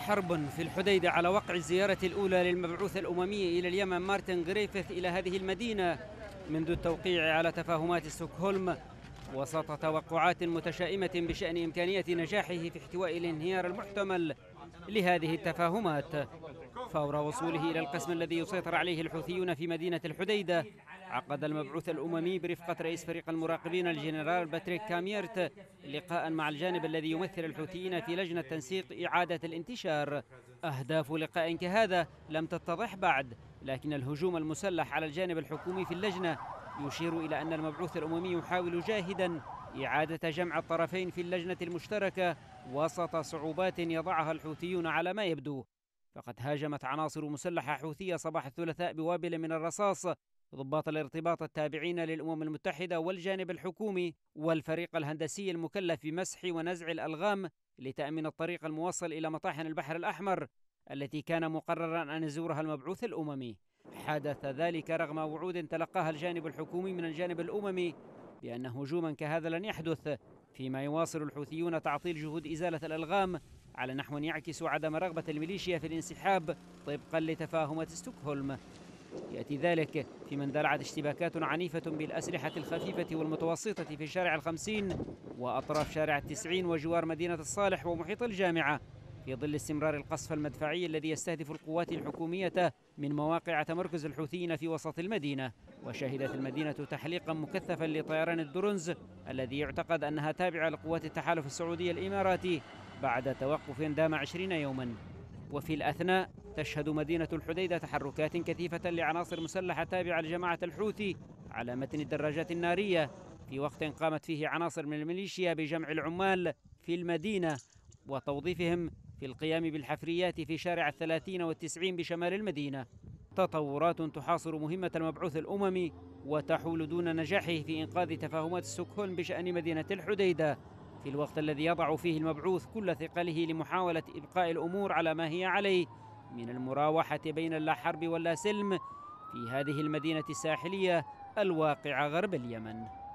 حرب في الحديدة على وقع الزيارة الأولى للمبعوث الأممي إلى اليمن مارتن غريفيث إلى هذه المدينة منذ التوقيع على تفاهمات ستوكهولم، وسط توقعات متشائمة بشأن إمكانية نجاحه في احتواء الانهيار المحتمل لهذه التفاهمات. فور وصوله إلى القسم الذي يسيطر عليه الحوثيون في مدينة الحديدة، عقد المبعوث الأممي برفقة رئيس فريق المراقبين الجنرال باتريك كاميرت لقاء مع الجانب الذي يمثل الحوثيين في لجنة تنسيق إعادة الانتشار. أهداف لقاء كهذا لم تتضح بعد، لكن الهجوم المسلح على الجانب الحكومي في اللجنة يشير إلى أن المبعوث الأممي يحاول جاهدا إعادة جمع الطرفين في اللجنة المشتركة وسط صعوبات يضعها الحوثيون على ما يبدو. فقد هاجمت عناصر مسلحة حوثية صباح الثلاثاء بوابل من الرصاص ضباط الارتباط التابعين للأمم المتحدة والجانب الحكومي والفريق الهندسي المكلف بمسح ونزع الألغام لتأمين الطريق الموصل إلى مطاحن البحر الأحمر التي كان مقررا أن يزورها المبعوث الأممي. حدث ذلك رغم وعود تلقاها الجانب الحكومي من الجانب الأممي بأن هجوما كهذا لن يحدث، فيما يواصل الحوثيون تعطيل جهود إزالة الألغام على نحو يعكس عدم رغبة الميليشيا في الانسحاب طبقا لتفاهمات ستوكهولم. يأتي ذلك فيما اندلعت اشتباكات عنيفة بالأسلحة الخفيفة والمتوسطة في شارع الخمسين وأطراف شارع التسعين وجوار مدينة الصالح ومحيط الجامعة، في ظل استمرار القصف المدفعي الذي يستهدف القوات الحكومية من مواقع تمركز الحوثيين في وسط المدينة. وشهدت المدينة تحليقا مكثفا لطيران الدرونز الذي يعتقد أنها تابعة لقوات التحالف السعودي الإماراتي بعد توقف دام 20 يوما. وفي الأثناء تشهد مدينة الحديدة تحركات كثيفة لعناصر مسلحة تابعة لجماعة الحوثي على متن الدراجات النارية، في وقت قامت فيه عناصر من الميليشيا بجمع العمال في المدينة وتوظيفهم في القيام بالحفريات في شارع 30 و90 بشمال المدينة. تطورات تحاصر مهمة المبعوث الأممي وتحول دون نجاحه في إنقاذ تفاهمات ستوكهولم بشأن مدينة الحديدة، في الوقت الذي يضع فيه المبعوث كل ثقله لمحاولة إبقاء الأمور على ما هي عليه من المراوحة بين اللا حرب واللا سلم في هذه المدينة الساحلية الواقعة غرب اليمن.